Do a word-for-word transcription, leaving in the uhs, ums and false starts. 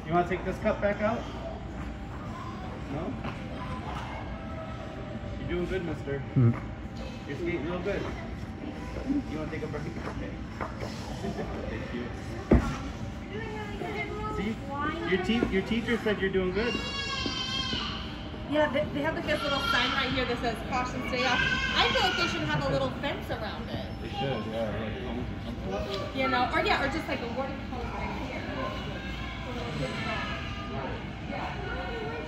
You want to take this cup back out? No? You're doing good, mister. Hmm. You're skating real good. You want to take a break? Okay. Thank you. See? Your, te your teacher said you're doing good. Yeah, they, they have like this little sign right here that says caution stay off. I feel like they should have a little fence around it. They should, yeah. Like, or something. You know, or yeah, or just like a warning cone right here. Yeah.